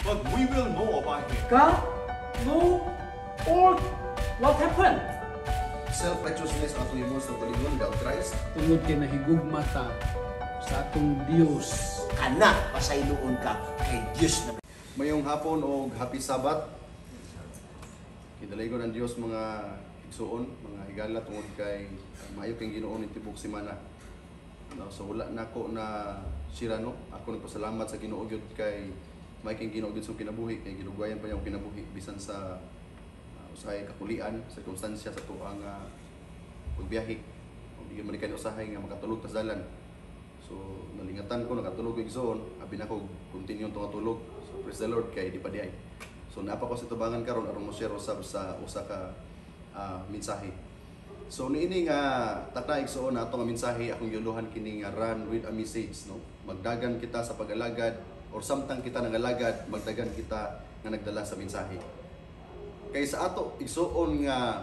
but we will know about him. God? No? Or what happened? Self-righteousness ang tuhimon sa palingon ng Christ. Tungod kay nahigugma ta sa atong Dios. Kana, pasayloon ka kay Diyos na. Mayong hapon o happy Sabat. Kidalay ko ng Diyos mga igsuon, mga higala tungod kay maayo kay Ginoo ni tibok semana. So wala na ako na sirano. Ako nagpasalamat sa Ginoo gyud kay may kay Ginoo gyud sa kinabuhi, kay ginugayan pa yung kinabuhi bisan sa usahay kapulian, circumstansya sa tuang pagbiyahe. Hindi man kay usahay nga makatulog ta sa dalan. So nalingatan ko nakatulog ig zone, abi na ko continue tong tulog. So praise the Lord kay di pa diay. So naapa ko sa tubangan karon aron mo share usab sa usa ka mensahe. So niini nga tatay so na ato nga mensahe akong giuluhan kini nga run with a message, no. Magdagan kita sa pag-alagad or samtang kita nangalagad, magdagan kita nga nagdala sa mensahe. Kay sa ato igsuon nga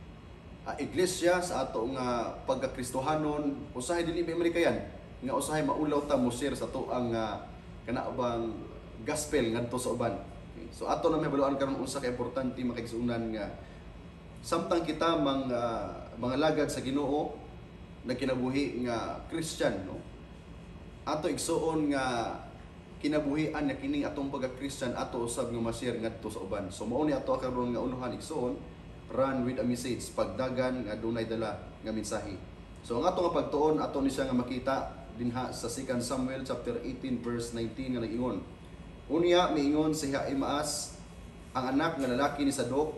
iglesia sa ato nga pagkakristohanon usahay dili ba Amerikayan nga usahay maulaw ta mo share sa to ang kanaubang gospel ngadto sa uban. So ato na may baluan karon usa ka importante makaigsuonan nga samtang kita mga lagad sa Ginoo na kinabuhi nga Christian, no. Ato igsuon nga kinabuhian na kining atong pagka-Christian ato usab nga ma-share ngadto sa uban. So mao ni ato karon nga unuhan igsuon run with a message, pagdagan nga dunay dala nga mensahe. So ang ato nga pagtuon ato ni siya nga makita dinha sa 2 Samuel chapter 18 verse 19 nga nag-ingon. Unya miingon siya Imaas ang anak nga lalaki ni Sadok,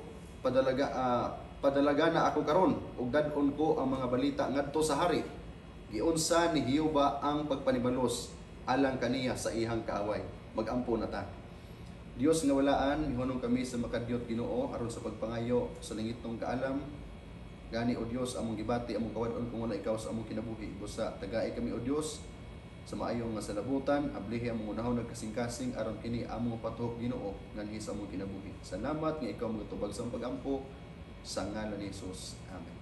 padalaga na ako karon ug dad-on ko ang mga balita ngadto sa hari. Giunsa ni Jehova ang pagpanibalos alang kaniya sa ihang kaaway. Magampo na ta. Dios nga walaan, mihunong kami sa makadyot Ginoo aron sa pagpangayo sa langitong kaalam. Gani o Dios among gibati among kawadon kung wala ikaw sa among kinabuhi. Busa tagay kami o Dios sa maayong nga salabutan, ablihi among unahon nagkasing-kasing aron kini among patuhok Ginoo nganhi sa among kinabuhi. Salamat nga ikaw magtubag sa pagampo sa ngalan ni Jesus. Amen.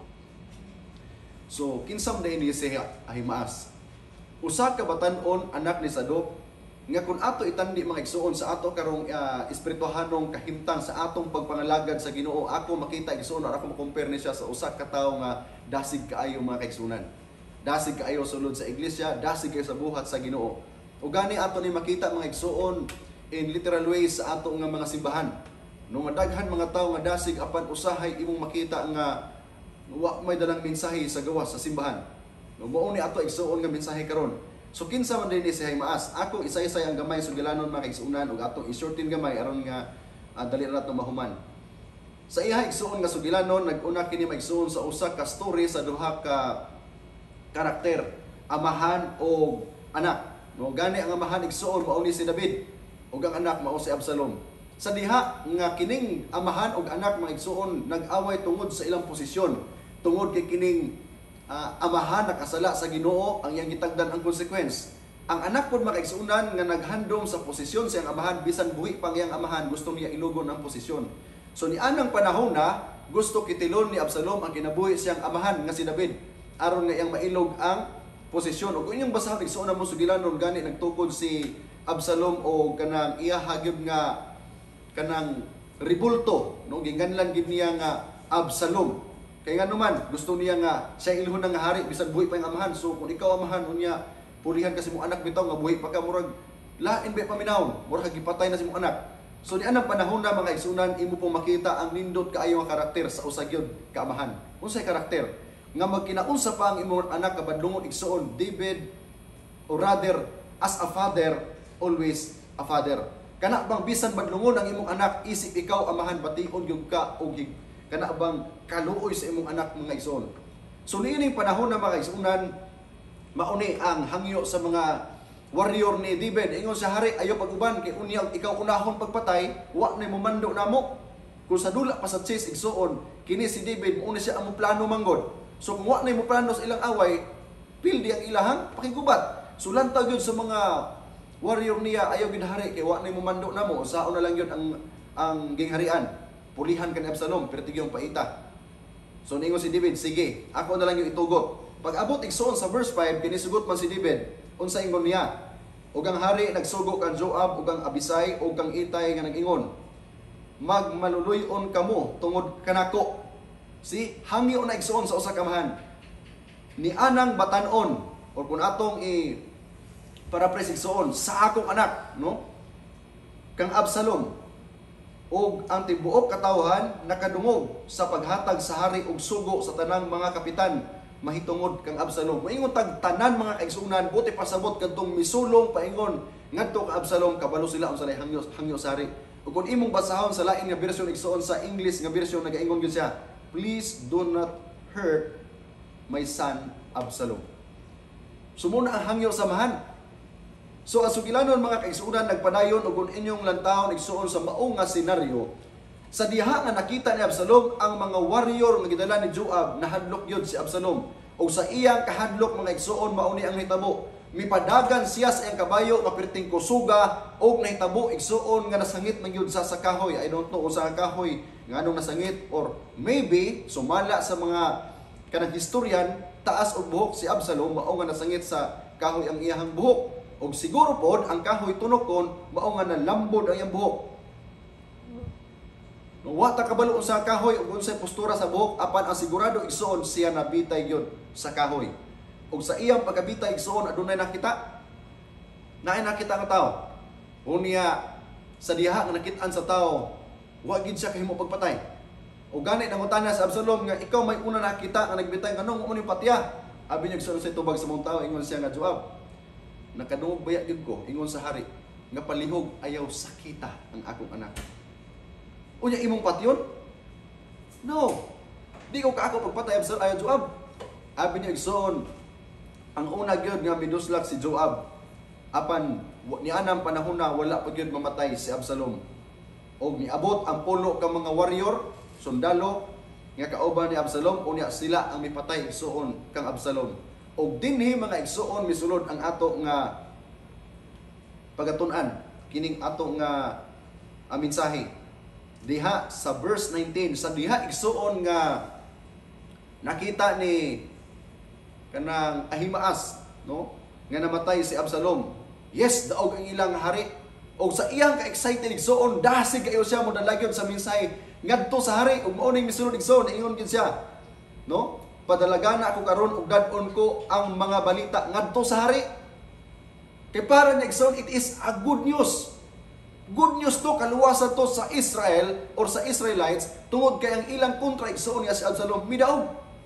So kinsam day ni siya Ahimaas. Usa ka batan-on anak ni Sadok nga kun ato itandi mga igsuon sa ato karong espirituhanong kahimtang sa atong pagpangalagad sa Ginoo, ako makita igsuon ako mo-compare ni siya sa usa ka tawo nga dasig kaayo mga kaigsunan. Dasig kaayo sulod sa iglesia, dasig kaayo sa buhat sa Ginoo. Ug gani ato ni makita mga igsuon in literal ways sa ato nga mga simbahan. No nga daghan mga tawo nga dasig apan usahay imong makita nga wa may dalang mensahe sa gawas sa simbahan. No mao ni ato igsuon nga mensahe karon. So kinsa man dinhi si Ahimaas, ako isa-isay ang gamay sugilanon mga kaigsuonan ug atong isortin gamay aron nga dali ra nato mahuman. Sa iha igsuon nga sugilanon nag-una kini maigsuon sa usa ka story sa duha ka karakter, amahan o anak. No gani ang amahan igsuon mao ni si David ug ang anak mao si Absalom. Sa diha nga kining amahan ug anak mga igsuon nag-away tungod sa ilang posisyon, tungod kay kining amahan nakasala sa Ginoo ang iyang gitagdan ang consequence. Ang anak pod makaigsuonan nga naghandom sa posisyon sa iyang amahan bisan buhi pang iyang amahan gusto niya ilugon ang posisyon. So ni anang panahon na gusto kitilon ni Absalom ang kinabuhi siyang amahan nga si David aron nga iyang mailog ang posisyon. Ug inyong basahan igsuonan mo sugilanon gani nagtukod si Absalom o kanang iya hagib nga kanang ribulto, no ginganlan gid niya nga Absalom. Kaya nga naman, gusto niya nga siya ilhon nga hari bisan buhi pa yung amahan. So kung ikaw amahan unya pulihan kasi mo anak bitaw nga buhi pa ka murag lain ba paminawon, murag gipatay na si mo anak. So ni anang panahon na mga igsunan imo pong makita ang nindot kaayo nga karakter sa usa gyud ka amahan. Unsay karakter nga magkinaunsa pa ang imong anak kabadlungon igsuon, David or rather as a father always a father. Kana bang bisan badlungon ang imong anak isip ikaw amahan bation gyud ka og kana bang kaluoy sa imong anak mga igsoon. So niining panahon na mga igsuunan mauni ang hangyo sa mga warrior ni David. Ingon sa hari ayo pag-uban kay unya ikaw unahon pagpatay wa na mo mando namo. Kung sa dula pa sa chase igsuon kini si David mo siya ang plano manggod. So kung wa na mo plano sa ilang away pildi ang ilahang pakigubat. So lantaw gyud sa mga warrior niya ayo gid hari kay wa na mo mando namo. Saon na lang gyud ang gingharian. Pulihan ka ni Absalom, pero tigyong paita. So ningon si David, sige, ako na lang yung itugot. Pag abot igsoon sa verse 5, kinisugot man si David, unsa ingon niya? ug ang hari nagsugo kang Joab ug ang Abisai ug kang Itay nga nag-ingon, magmaluluyon kamo tungod kanako. Si hangyo na igsuon sa usa ka amahan. Ni anang batan-on o kung atong paraphrase igsuon sa akong anak, no? Kang Absalom ug ang tibuok katawhan nakadungog sa paghatag sa hari ug sugo sa tanang mga kapitan mahitungod kang Absalom. Moingon tag tanan mga kaigsunan, buti pasabot kadtong misulong paingon ngadto kang Absalom, kabalo sila unsa lay hangyo sa hari. Ug kung imong basahon sa lain nga bersyon igsuon sa English nga bersyon nagaingon gyud siya, please do not hurt my son Absalom. Sumuna ang hangyo samahan. So ang sugilanon mga kaigsunan nagpadayon ug kung inyong lantawon igsuon sa maong nga senaryo, sa diha nga nakita ni Absalom ang mga warrior nga gidala ni Joab, nahadlok yun si Absalom. O sa iyang kahadlok mga igsuon mauni ang nahitabo. Mipadagan siya sa iyang kabayo nga perting kusuga o nahitabo igsuon nga nasangit man yun sa kahoy. I don't know kung sa kahoy nga anong nasangit or maybe sumala sa mga kanang historian taas og buhok si Absalom mao nga nasangit sa kahoy ang iyang buhok. O siguro pod ang kahoy tunokon mao nga nalambod ang iyang buhok. Nung wata kabalo sa kahoy ug unsay postura sa buhok apan ang sigurado igsuon siya nabitay gyud sa kahoy. Ug sa iyang pagkabitay igsuon adunay nakita. Naay nakita nga tawo. Unya sa diha nga nakit-an sa tawo, wa gid siya kahimo pagpatay. Ug gani nangutana sa Absalom nga ikaw may una nakita nga nagbitay nganong mo ni patiya. Abi niya igsuon sa tubag sa mong tawo ingon siya nga Joab. Nakadungog baya gid ko ingon sa hari nga palihog ayaw sakita ang akong anak. Unya imong patyon? No. Di ko kaako pagpatay Absalom ayaw Joab. Abi niya igsoon ang una gyud nga miduslak si Joab. Apan ni anang panahon na wala pa gyud mamatay si Absalom. Og niabot ang pulo ka mga warrior, sundalo nga kauban ni Absalom, unya sila ang mipatay igsoon kang Absalom. Og dinhi mga igsoon misulod ang ato nga pagatun-an kining ato nga mensahe. Diha sa verse 19, sa diha igsuon nga nakita ni kanang Ahimaas, no, nga namatay si Absalom. Yes, daog ang ilang hari. O sa iyang ka-excited igsuon, dasig kayo siya mo dalagyon sa mensahe ngadto sa hari ug mao ning misulod igsuon ingon gid siya, no? Padalagana ako karon ug dad-on ko ang mga balita ngadto sa hari. Kay para ni igsuon, it is a good news. Good news to, kaluwasan to sa Israel or sa Israelites tungod kay ang ilang kontra igsuon nga si Absalom midaog.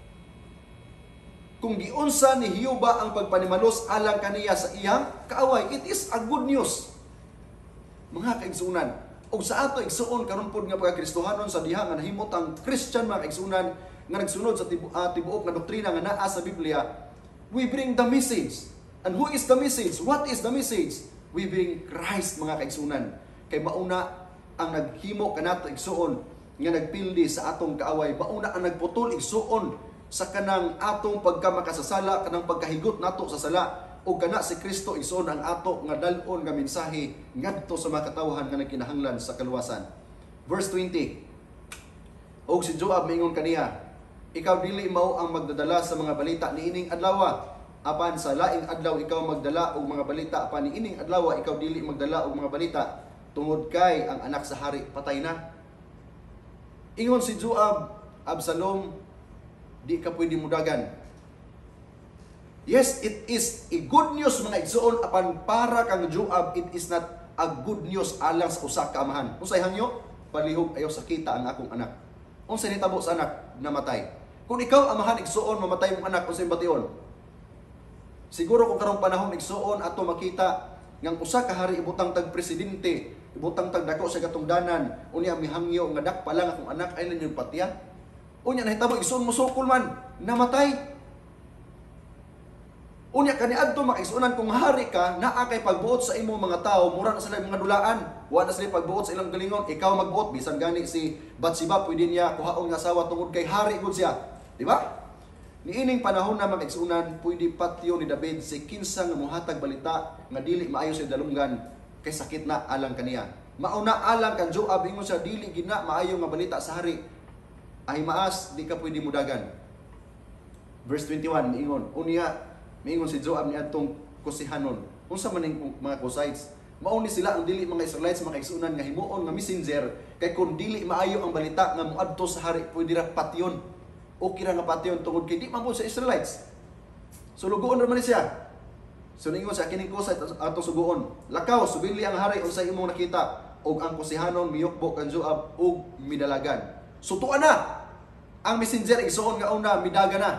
Kung giunsa ni Hiyuba ang pagpanimalos alang kaniya sa iyang kaaway, it is a good news. Mga kaigsunan, og sa ato igsuon karon pod nga pagkakristohanon sa diha nga nahimot ang Christian mga kaigsunan nga nagsunod sa tibuok nga doktrina nga naa sa Biblia, we bring the message. And who is the message? What is the message? We bring Christ mga kaigsunan. Kay mauna ang naghimo kanato igsuon nga nagpildi sa atong kaaway, mauna ang nagputol igsuon sa kanang atong pagkamakasasala, kanang pagkahigot nato sa sala, o kana si Kristo igsuon ang ato nga dal-on nga mensahe ngadto sa mga katawhan nga nagkinahanglan sa kaluwasan. Verse 20. Og si Joab mingon kaniya, ikaw dili mao ang magdadala sa mga balita niining adlaw, apan sa laing adlaw ikaw magdala og mga balita, apan niining adlaw ikaw dili magdala og mga balita. Tungod kay ang anak sa hari patay na. Ingon si Joab, Absalom, di ka pwede mudagan. Yes, it is a good news mga igsuon, apan para kang Joab, it is not a good news alang sa usa ka amahan. Unsay hangyo? Palihog ayaw sakita ang akong anak. Unsay nitabo sa anak namatay? Kung ikaw amahan igsuon mamatay mong anak, unsay bation? Siguro kung karong panahon igsuon ato makita ngang usa ka hari ibutang tag presidente, ibutang tag dako sa katungdanan, unya mihangyo nga dakpa lang akong anak ay lang yung patiya. Unya nahitabo igsuon mo sukol man, namatay. Unya kaniadto makaigsuonan kung hari ka, naa kay pagbuot sa imo mga tao, mura na sila mga dulaan, wa na sila pagbuot sa ilang galingon, ikaw magbuot bisan gani si Batsiba pwede niya kuhaon nga asawa tungod kay hari gud siya, di ba? Niining panahon na mag-igsunan, pwede patyo ni David si kinsa nga mohatag balita nga dili maayo sa dalunggan kay sakit na alang kaniya. Mauna alang kan Joab ingon siya dili gina maayo nga balita sa hari. Ahimaas di ka pwede mudagan. Verse 21 niingon, unya miingon si Joab niadtong kusihanon, Unsa man ning mga Kusites? Mauni sila ang dili mga Israelites mga kaigsuonan nga himuon nga messenger kay kun dili maayo ang balita nga moadto sa hari pwede ra patyon. Okay ra nga patyon tungod kay di man mo sa Israelites. So lugoon ra man siya. So ningon sa kining Kusite ato sugoon. Lakaw subili ang hari unsay imong nakita og ang kusihanon miyukbo kan Joab og midalagan. So tuwa na ang messenger igsuon nga una midaga na.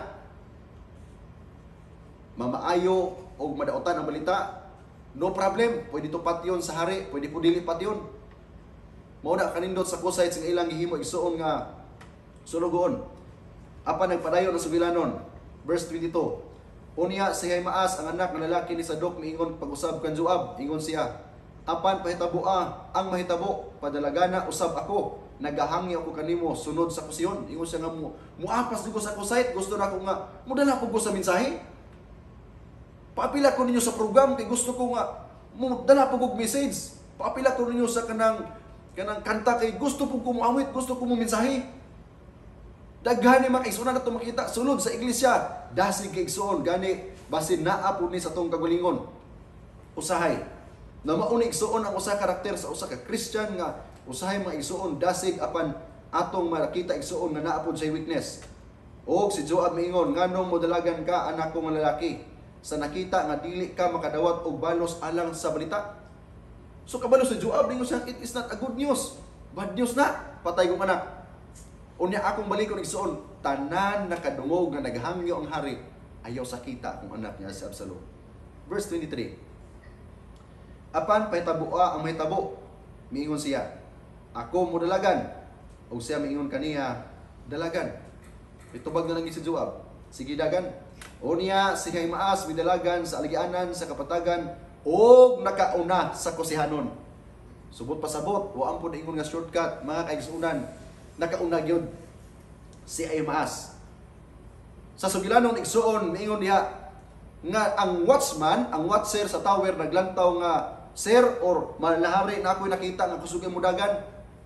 Mamaayo og madaotan ang balita. No problem, pwede to patyon sa hari, pwede po dili patyon. Mao na kanindot sa Kusites nga ilang gihimo igsuon nga sulugoon. Apan nagpadayon ang sugilanon. Verse 22. Unya si Ahimaas ang anak nga lalaki ni Sadok miingon pag-usab kan Joab, ingon siya, apan pahitaboa ang mahitabo, padalagana usab ako, nagahangyo ako kanimo sunod sa kusyon. Ingon siya nga muapas dugo sa Kusite, gusto na ko nga mudala ko sa mensahe. Paapila ko ninyo sa program kay gusto ko nga dala po kog message. Paapila ko ninyo sa kanang kanta kay gusto ko kumuawit, gusto ko mo mensahe. Daghan ni makaigsuon nato makita sulod sa iglesia. Dasig kay igsuon gani basin naa pud ni sa tong kagalingon. Usahay na mauni igsuon ang usa karakter sa usa ka Christian nga usahay maigsuon dasig apan atong makita igsuon nga naa pud say weakness. Og si Joab miingon nganong modalagan ka anak kong lalaki sa nakita nga dili ka makadawat og balos alang sa balita. So kabalo si Joab ningon siya it is not a good news. Bad news na patay kong anak. Unya akong balikon igsuon tanan nakadungog nga naghangyo ang hari ayaw sakita kung anak niya si Absalom. Verse 23. Apan pahitaboa ang mahitabo miingon siya ako mo dalagan og siya miingon kaniya dalagan. Itubag na lang si Joab sige dagan. Unya si Ahimaas midalagan sa aligianan sa kapatagan og nakauna sa kusihanon. Subot pasabot wa ang pud ingon nga shortcut mga kaigsuonan nakauna gyud si Ahimaas. Sa sugilanon igsuon miingon diha nga ang watchman, ang watcher sa tower naglantaw nga sir or malahari na ako'y nakita nga kusugay mudagan.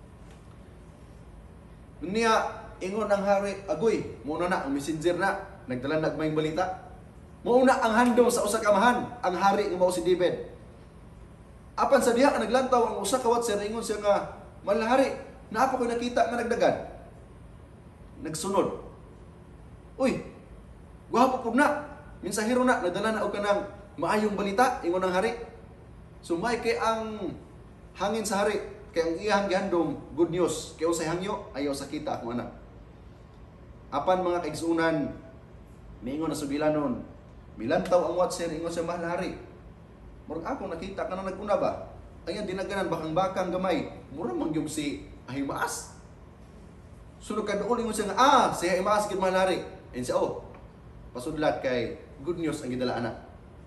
Niya ingon ang hari agoy muna na ang messenger na nagdala nagmayng balita. Mauna ang handom sa usa ka amahan, ang hari nga mao si David. Apan sa diha naglantaw ang usa ka watcher ingon siya nga malahari na ako ko'y nakita nga nagdagan. Nagsunod. Uy, gwapo pud na. Minsahero na nadala na og kanang maayong balita ingon ang hari. Sumay kay ang hangin sa hari kay ang iyang gihandom good news kay unsay hangyo ayaw sakita akong anak. Apan mga kaigsuonan miingon na sugilanon, milantaw ang watcher ingon siya mahal hari. Murag ako nakita ka na naguna ba? Ayan dinaganan bakang-bakang gamay. Mura man gyud si Ahimaas. Sulod ka doon ingon siya nga si Ahimaas gid mahal hari. And siya pasudlat kay good news ang gidala anak.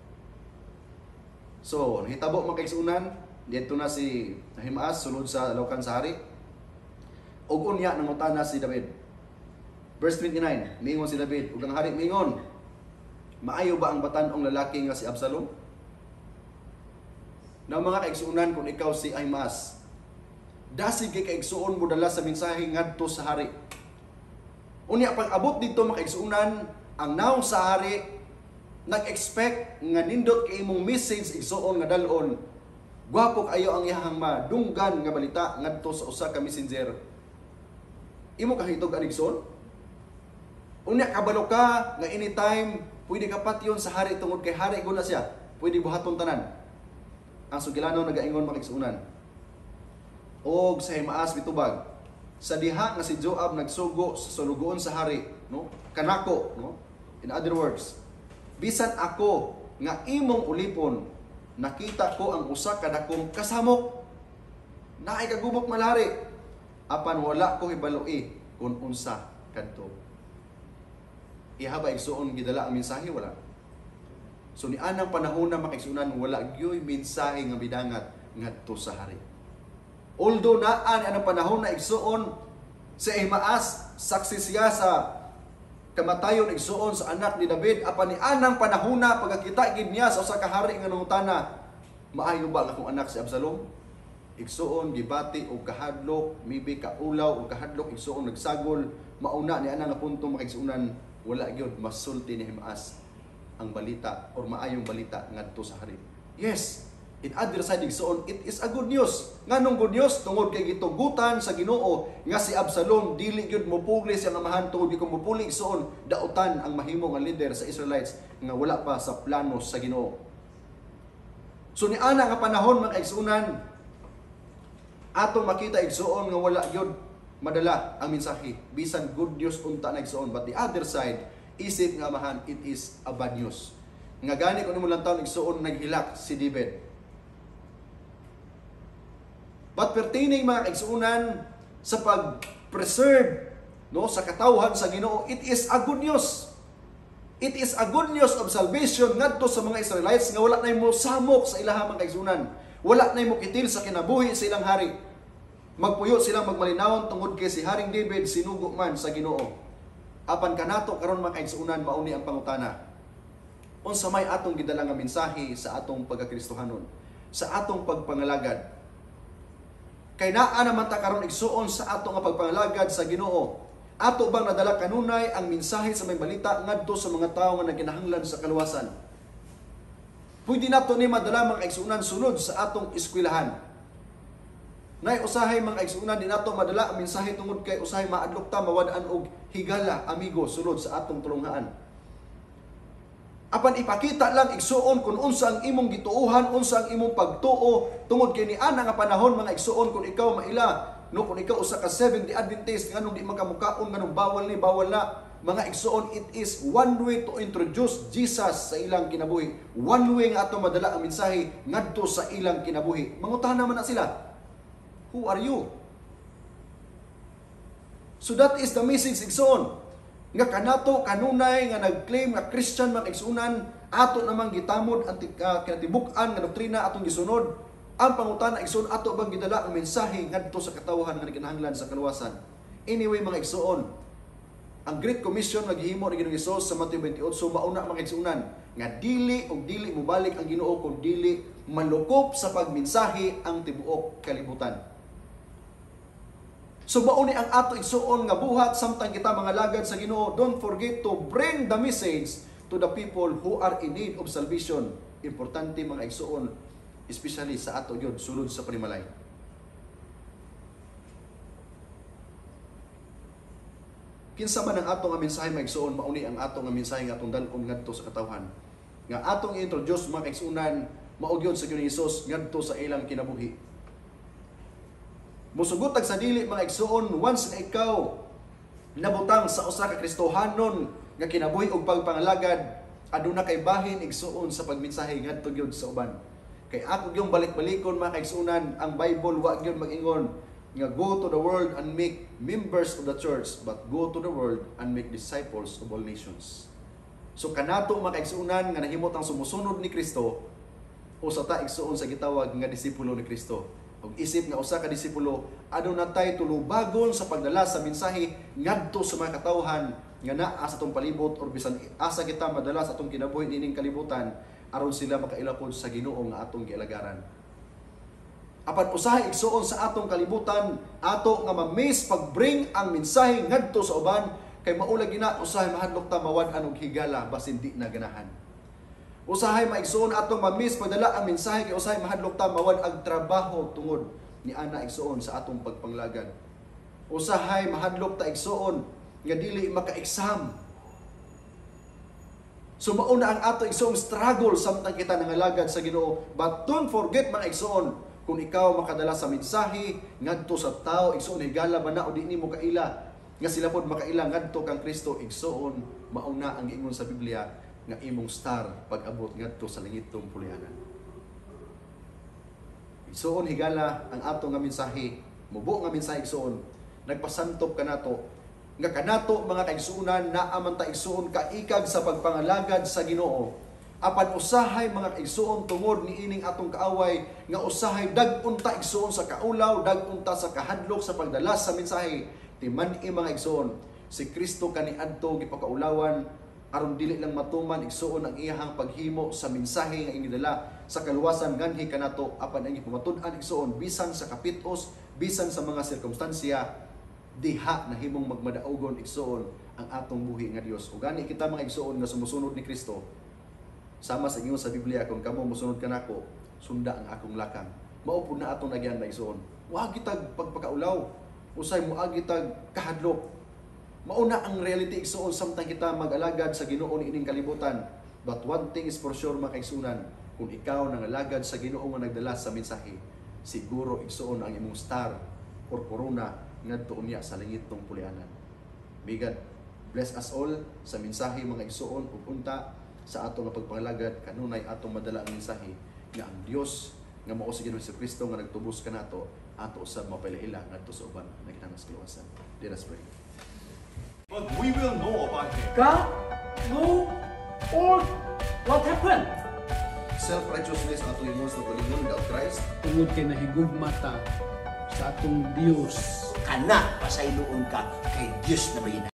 So, nahitabo mga kaigsuonan, dito na si Ahimaas sulod sa lawkan sa hari. Og unya nangutana si David. Verse 29, miingon si David, ug ang hari miingon, maayo ba ang batan-ong lalaki nga si Absalom? Na mga kaigsuonan kung ikaw si Ahimaas, dasig kay kaigsuon mo dala sa mensahe ngadto sa hari. Unya pag abot dito mga kaigsuonan, ang naong sa hari nag-expect nga nindot kay imong message igsuon nga dalon. Gwapo kayo ang iyang madunggan nga balita ngadto sa usa ka messenger. Imo kahitog ang igsuon? Unya kabalo ka nga anytime pwede ka patyon sa hari tungod kay hari guna siya. Pwede buhaton tanan. Ang sugilanon nagaingon makigsuonan. Og sa Ahimaas mitubag sa diha nga si Joab nagsugo sa sulugoon sa hari, no? Kanako, no? In other words, bisan ako nga imong ulipon nakita ko ang usa ka dakong kasamok naay kagubok malari apan wala ko hibaloi kun unsa kadto. Ihaba igsuon gidala ang mensahe wala. So ni anang panahon na makaigsuonan wala gyoy mensahe nga bidangat ngadto sa hari. Although naan anang panahon na igsuon si Ahimaas saksi siya sa kamatayon igsuon sa anak ni David apan ni anang panahon na pagkakita gid niya sa usa ka hari nga nangutana maayo ba nga akong anak si Absalom? Igsuon gibati og kahadlok, maybe kaulaw og kahadlok igsuon nagsagol mauna ni anang nga punto makaigsuonan wala gyud masulti ni Ahimaas ang balita or maayong balita ngadto sa hari. Yes, in other side igsoon, it is a good news. Nganong good news? Tungod kay gitugutan sa Ginoo nga si Absalom dili gyud mopugli siyang amahan tungod kay kung mopuli igsoon, dautan ang mahimo nga leader sa Israelites nga wala pa sa plano sa Ginoo. So ni ana nga panahon mga igsuunan, atong makita igsoon nga wala gyud madala ang mensahe. Bisan good news unta na igsoon, but the other side, isip nga amahan, it is a bad news. Nga gani kung mo lang taon igsoon naghilak si David. But pertaining mga igsuunan sa pag-preserve no sa katawhan sa Ginoo, it is a good news. It is a good news of salvation ngadto sa mga Israelites nga wala nay mo samok sa ilahang mga igsuunan. Wala nay mo kitil sa kinabuhi sa ilang hari. Magpuyo silang magmalinawon tungod kay si Haring David sinugo man sa Ginoo. Apan kanato karon mga igsuunan mauni ang pangutana. Unsa may atong gidala nga mensahe sa atong pagkakristohanon, sa atong pagpangalagad. Kay naa naman ta karon igsuon sa atong nga pagpangalagad sa Ginoo. Ato bang nadala kanunay ang mensahe sa may balita ngadto sa mga tawo nga naginahanglan sa kaluwasan? Pwede nato ni madala mga igsuunan sunod sa atong eskwelahan. Nay usahay mga igsuunan din nato madala ang mensahe tungod kay usahay maadlok ta mawad-an og higala amigo sulod sa atong tulunghaan. Apan ipakita lang igsuon kung unsa ang imong gituohan, unsa ang imong pagtuo tungod kay ni ana nga panahon mga igsuon kung ikaw maila no kung ikaw usa ka Seventh-day Adventist nganong di makamukaon nganong bawal ni bawal na mga igsuon, it is one way to introduce Jesus sa ilang kinabuhi. One way nga ato madala ang mensahe ngadto sa ilang kinabuhi. Mangutahan naman na sila. Who are you? So that is the message igsuon. Nga kanato kanunay nga nagclaim nga Christian mga igsuunan, ato namang gitamod ang kinatibuk-an nga doktrina atong gisunod. Ang pangutana igsuon, ato bang gidala ang mensahe ngadto sa katawhan nga naginahanglan sa kaluwasan? Anyway mga igsuon, ang Great Commission nga gihimo ni Ginoong Hesus sa Mateo 28 mauna mga igsuunan nga dili mobalik ang Ginoo kung dili malukop sa pagmensahe ang tibuok kalibutan. So mauni ang ato igsuon nga buhat samtang kita mga lagad sa Ginoo. Don't forget to bring the message to the people who are in need of salvation. Importante mga igsuon, especially sa ato gyud sulod sa panimalay. Kinsa man ang ato nga mensahe mga igsuon, mauni ang ato nga mensahe nga atong dal-on ngadto sa katawhan. Nga atong i-introduce mga igsuunan mao gyud sa Ginoong Hesus ngadto sa ilang kinabuhi. Musugotag sa dili mga igsuon, once na ikaw nabutang sa usa ka Kristohanon nga kinabuhi og pagpangalagad, aduna kay bahin igsuon sa pagmensahe ngadto gyud sa uban. Kay ako gyud balik-balikon mga igsuunan, ang Bible wa gyud mag-ingon nga go to the world and make members of the church, but go to the world and make disciples of all nations. So kanato mga igsuunan nga nahimot ang sumusunod ni Kristo, usa ta igsuon sa gitawag nga disipulo ni Kristo. Og isip nga usa ka disipulo, aduna tay tulubagon sa pagdala sa mensahe ngadto sa mga katawhan nga naa sa atong palibot or bisan asa kita madala sa atong kinabuhi nining kalibutan aron sila makailapod sa Ginoo nga atong gialagaran. Apan usahay igsuon sa atong kalibutan, ato nga ma-miss pag-bring ang mensahe ngadto sa uban kay maulag gina usahay mahadlok ta mawad-an og higala basin di na ganahan. Usahay maigsuon atong ma-miss pagdala ang mensahe kay usahay mahadlok ta mawad ang trabaho tungod ni ana igsuon sa atong pagpanglagad. Usahay mahadlok ta igsuon nga dili maka-exam. So mauna ang ato igsuon struggle samtang kita nangalagad sa Ginoo. But don't forget mga igsuon, kung ikaw makadala sa mensahe ngadto sa tao igsuon higala ba na o di nimo kaila nga sila pod makaila ngadto kang Kristo igsuon, mauna ang ingon sa Biblia nga imong star pag-abot ngadto sa langitong pulianan. Igsuon higala ang ato nga mensahe, mubo nga mensahe igsuon, nagpasantop kanato nga kanato mga kaigsuunan naa man ta igsuon kaikag sa pagpangalagad sa Ginoo. Apan usahay mga kaigsuon tungod ni ining atong kaaway nga usahay dag-un ta igsuon sa kaulaw, dag-un ta sa kahadlok sa pagdala sa mensahe. Timan-i mga igsuon, si Kristo kaniadto gipakaulawan aron dili lang matuman igsuon ang iyahang paghimo sa mensahe nga ingidala sa kaluwasan nganhi kanato apan ang ipamatud-an igsuon bisan sa kapitos, bisan sa mga sirkumstansya diha nahimong magmadaogon igsuon ang atong buhi nga Dios. Ug gani kita mga igsuon nga sumusunod ni Kristo, Sama sa inyo sa Biblia, kung kamo musunod ka nako, sunda ang akong lakang. Maupod na atong nagyan na isuon. Wa gitag pagpakaulaw. Usay mo agitag kahadlok. Mauna ang reality isuon samtang kita mag-alagad sa Ginoo ining kalibutan. But one thing is for sure makaigsunan, kung ikaw nangalagad sa Ginoo nga nagdala sa mensahe, siguro igsuon ang imong star or corona ngadto unya sa langit tong pulianan. May God bless us all sa mensahe mga igsuon ug unta sa atong pagpangalagad kanunay atong madala ang mensahe nga ang Dios nga mao si Ginoong Kristo nga nagtubos kanato ato usab mapailahila ngadto sa uban nga kinahanglan kaluwasan. Let us pray. But we will know about him. God? No? Or what happened? Self-righteousness ato himos na tulingon without Christ. Tungod kay nahigugmata sa atong Dios. Kana, pasayloon ka kay Diyos na may